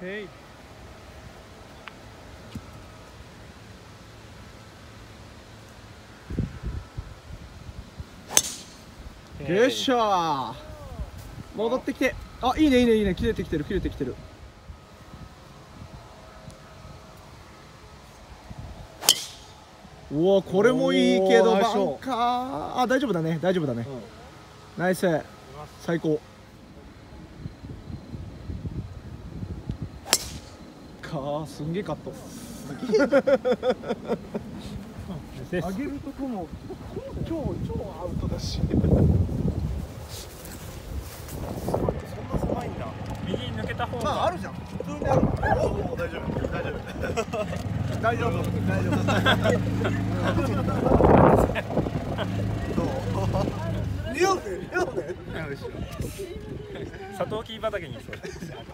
へい。 よっしゃー。戻ってきて、あ、いいねいいねいいね、切れてきてる切れてきてる。うわ、これもいいけどバンカー。あ、大丈夫だね大丈夫だね、ナイス、最高かー。すんげえカット上げるとこも超アウトだしそんな狭いんだ。 右に抜けた方が。 まああるじゃん、普通にある。おお、大丈夫大丈夫大丈夫大丈夫どう似合うね似合うね。 サトウキビ畑にいそう。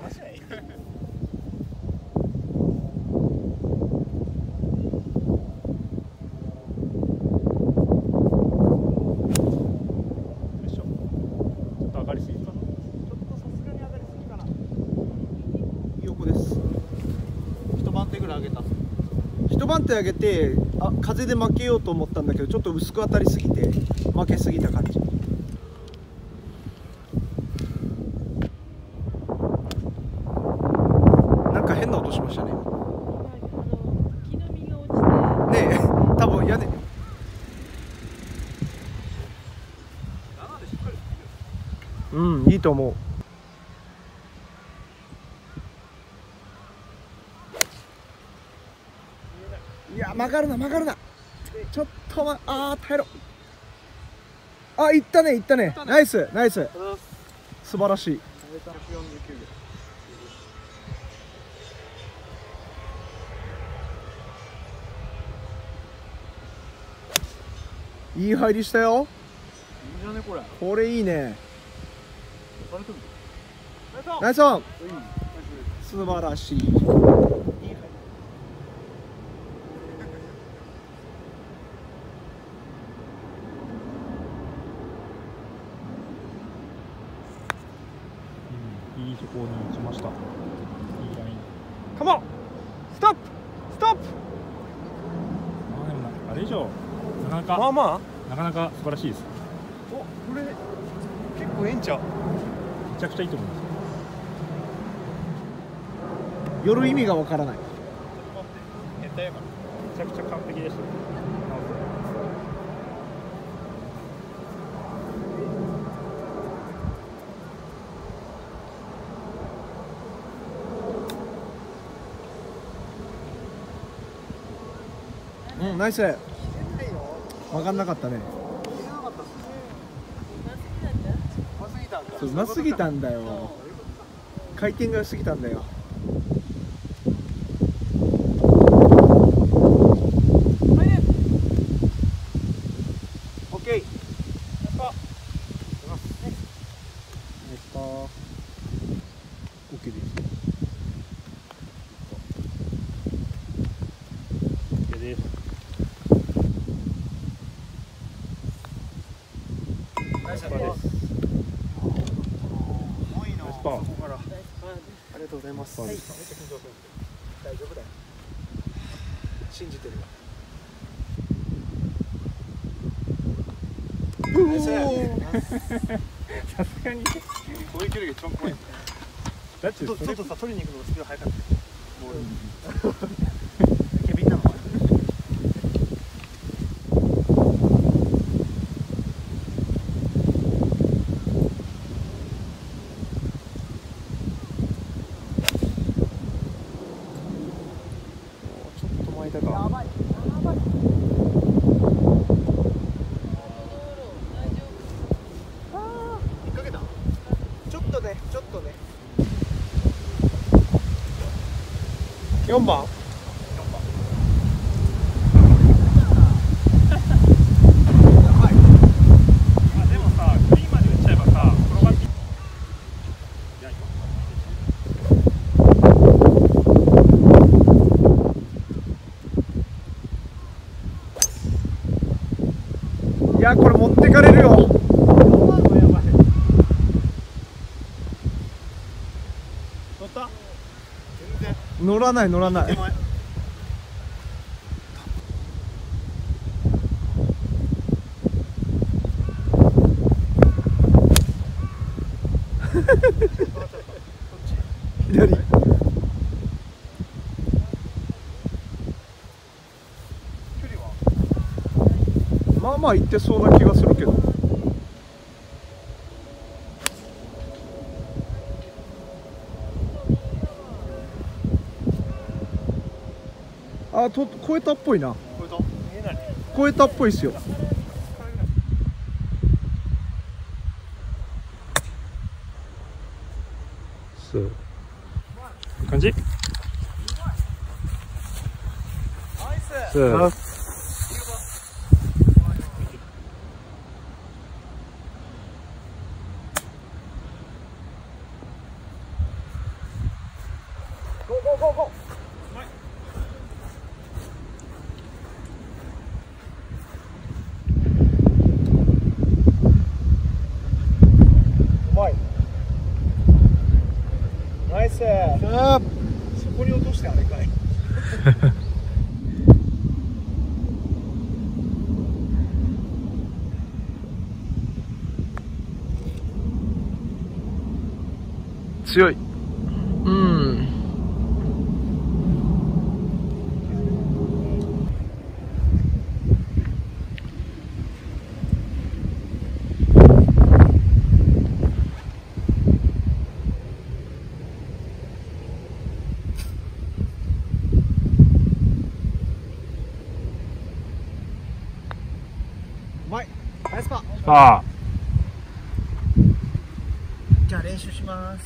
一番手上げて、あ、風で負けようと思ったんだけど、ちょっと薄く当たりすぎて負けすぎた感じ。なんか変な音しましたね。 木の実が落ちて。 ねえ、多分屋根。うん、いいと思う。いや、曲がるな曲がるな。ちょっと耐えろ。あ、いったねいったね。ナイスナイス、素晴らしい。いい入りしたよ。いいじゃねこれ。これいいね。ナイスオン。素晴らしい。 いいところに行きました。いいライン。 カモン、ストップストップ。 あでもあれ以上なかなかなかなか素晴らしいです。 お、これ結構ええんちゃう。 めちゃくちゃいいと思います。 寄る意味がわからない。 めちゃくちゃ完璧でした。 うん、ナイス。曲がんなかったね。そう、うますぎたんだよ。回転が良すぎたんだよ。オッケー。OK です。 OK です。 ナイスパーです。 ナイスパー。 ありがとうございます。 はい。 大丈夫だよ。信じてるよ。 さすがに。 こういう距離が一番怖い。 だってちょっとさ、取りに行くのがスピード速かった。ボール。ケビンなのかな。ちょっと前だか。やばい。引っ掛けた。ちょっとね、ちょっとね。4番。 でもさ、グリーンまで打っちゃえばさ、転がって。いや、 いや、これ持ってかれるよ。取った。 らない乗らない。左。まあまあ行ってそうな気がするけど。あ、超えたっぽいな。超えたっぽいっすよ。 そう。いい感じ。そう。 ナイス。そこに落としてあれかい。強い。うん。うまい。ナイスパー。 ああ。 じゃあ練習します。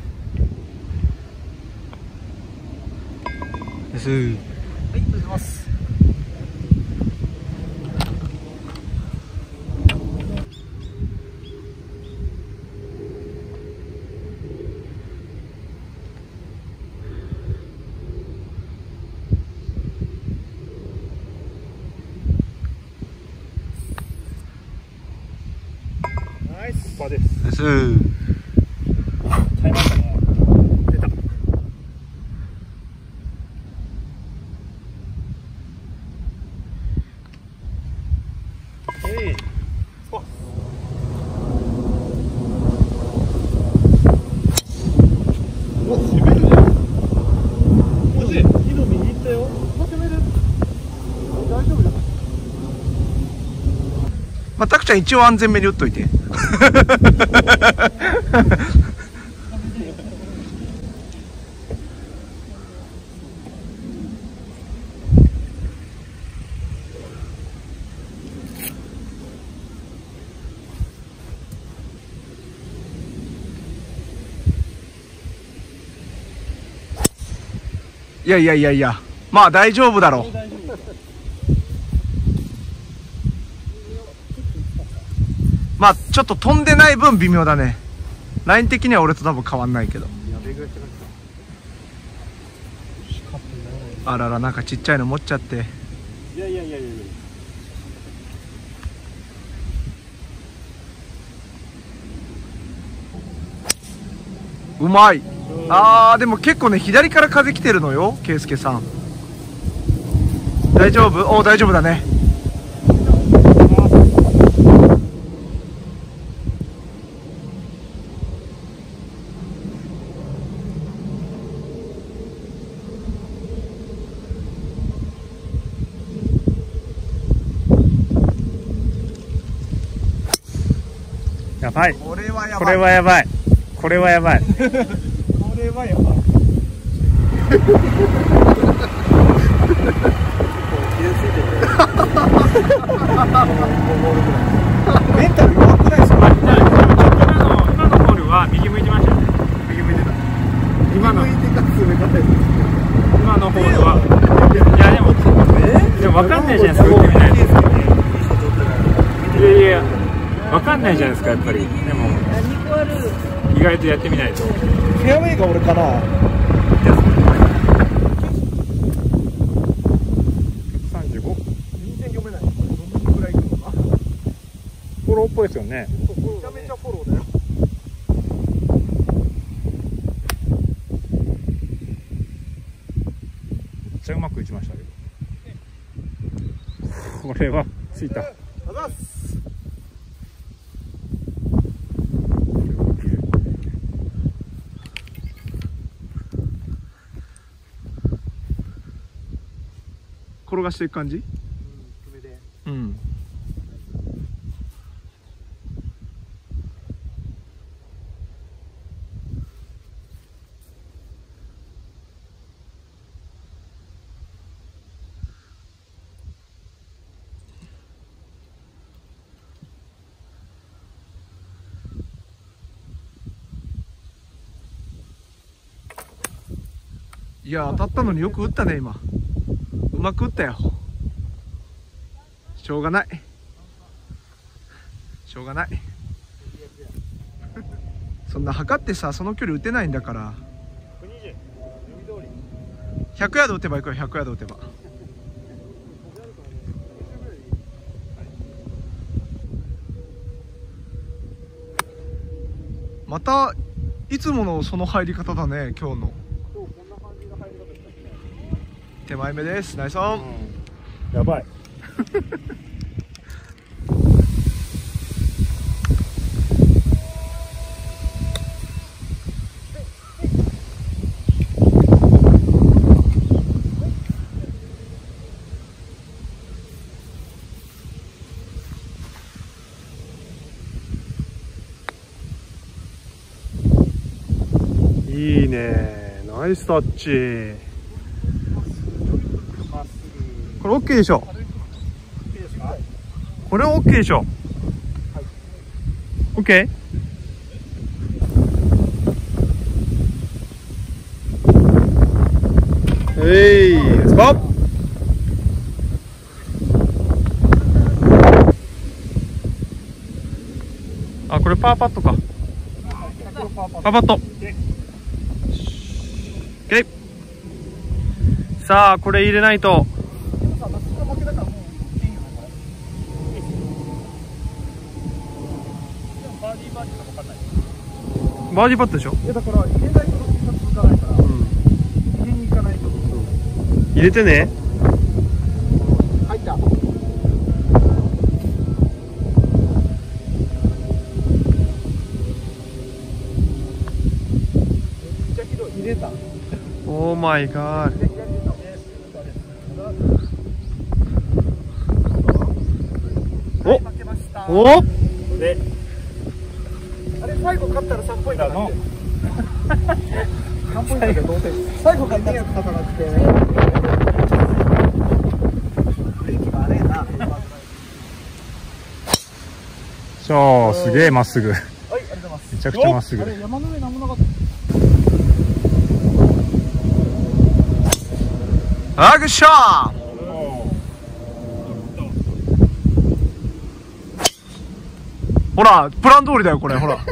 です。 はい、お願いします。ナイスパーです。 です。 耐えましたね。出た。お、攻めるね。マジ？火の右行ったよ。攻める。大丈夫だ。まあ、タクちゃん一応安全めに打っといて。いやいやいやいや、まあ大丈夫だろう。まあちょっと飛んでない分微妙だね。ライン的には俺と多分変わんないけど。あらら、なんかちっちゃいの持っちゃって。 いやいやいやいや。 うまい。あー、でも結構ね、左から風来てるのよ、圭介さん。大丈夫？おー、大丈夫だね。 やばい。 これはやばい。 これはやばい。これはやばい。 これはやばい。メンタル弱くないですか？ 今のホールは右向いてましたよね。右向いてた。今のホールは。いやでも分かんないじゃないですか。打ってみないと。いやいや分かんないじゃないですか、やっぱり。でも意外とやってみないと。 フェアウェイが俺かな。 135。 全然読めない。どのくらいいくのか。 フォローっぽいですよね。 めちゃめちゃフォローだよ。 ちゃうまく打ちましたけど、これはついた。 転がしていく感じ。うん。いや、当たったのによく打ったね。今うまく打ったよ。しょうがない、しょうがない。そんな測ってさ、その距離打てないんだから。100ヤード打てばいくよ。100ヤード打てば。またいつものその入り方だね、今日の。手前目です。ナイスオン。 やばい。 いいね、ナイスタッチ。 これ OK でしょ。これ OK でしょ。OK。 スパッ。 あ、これパーパットか。パーパット。OK。さあ、これ入れないと。バーディーパットでしょ。いや、だから入れないと続かないから、入れに行かないと。 入れてね。 入った。入れた。 オーマイガー。おお。 で、 あれ最後勝ったら3ポイントなんで。3ポイントで同点。最後勝ったら勝たなくて。ブレーキがあれやな。 すげえまっすぐ。 はい、ありがとうございます。 めちゃくちゃまっすぐ。 あれ山の上なんもなかった。あ、グッショー。ほら、プラン通りだよ、これ、ほら。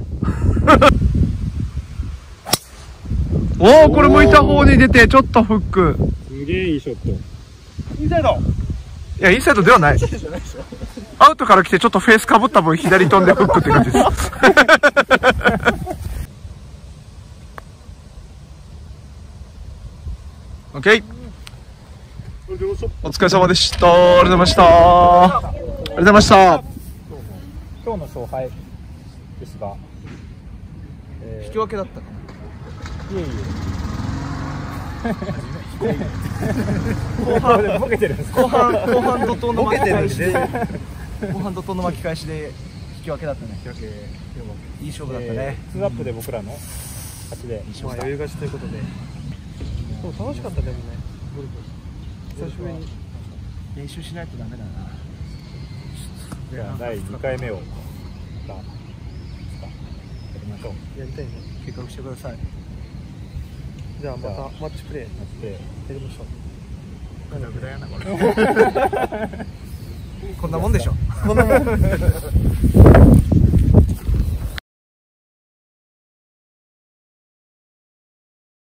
おお、これ向いた方に出て、ちょっとフック。 すげえいいショット。 インサイド。いや、インサイドではない。アウトから来て、ちょっとフェースかぶった分、左飛んでフックって感じです。オッケー。お疲れ様でした。ありがとうございました。ありがとうございました。 今日の勝敗ですが、 引き分けだったかな。 いえいえ。後半ボケてるんですか。 後半怒涛の巻き返しで、後半怒涛の巻き返しで引き分けだったね。いい勝負だったね。 2アップで僕らの勝ちで、 まあ余裕勝ちということで。そう楽しかったでもね。ゴルフ久しぶりに練習しないとダメだな。 じゃあ第2回目をやりましょう。 やりたいね。 計画してください。 じゃあまたマッチプレーやりましょう。 グダグダやなこれ。こんなもんでしょ。 こんなもん。